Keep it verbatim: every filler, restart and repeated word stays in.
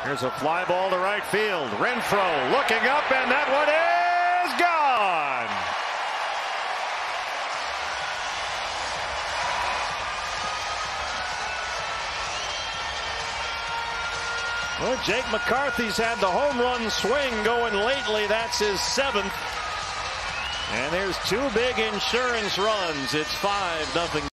Here's a fly ball to right field. Renfroe looking up, and that one is gone. Well, Jake McCarthy's had the home run swing going lately. That's his seventh. And there's two big insurance runs. It's five nothing.